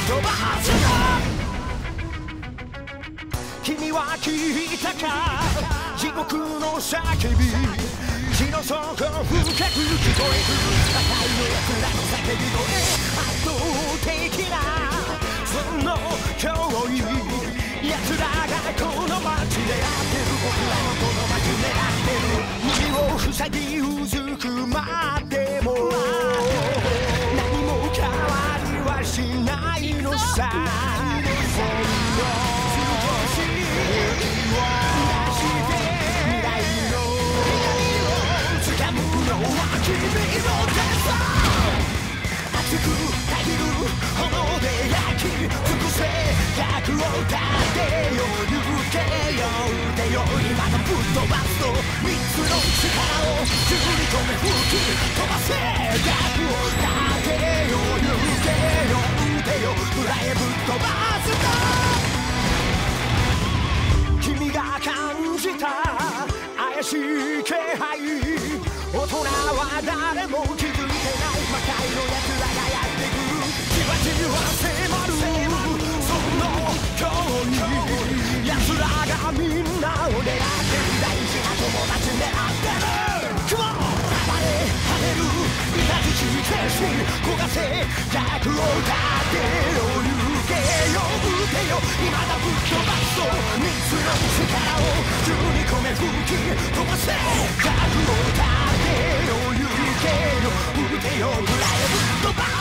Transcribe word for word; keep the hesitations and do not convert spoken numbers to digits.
飛ばすぞ。君は聞いたか地獄の叫び、地の底深く聞こえる破壊の奴らの叫び声、圧倒的なその脅威、奴らがこの街でやってる、僕らのこの街でやってる。耳を塞ぎうずくまっても何も変わりはしないのさ。ほんの少し出して未来の掴むのは君の手さ。熱くたぎる炎で焼き尽くせ、逆を立てよ行けよ腕よ、今のぶっ飛ばすと三つの力を十二個目吹き飛ばせ、逆を立てよ行けよ腕よ裏へぶっ飛ばすと。君が感じた怪しい気配、大人は誰も気づいてない魔界の奴らがやってくる、じわじわ迫るその脅威、奴らがみんなを狙ってる、大事な友達狙ってる。雲暴れ跳ねる稲槌消し焦がせ、逆を立てよ行けよ撃てよ、未だぶっ飛ばすと三つの力を十二個目吹き飛ばせ、逆を立てよ行けよ撃てよぐらいぶっ飛ばす。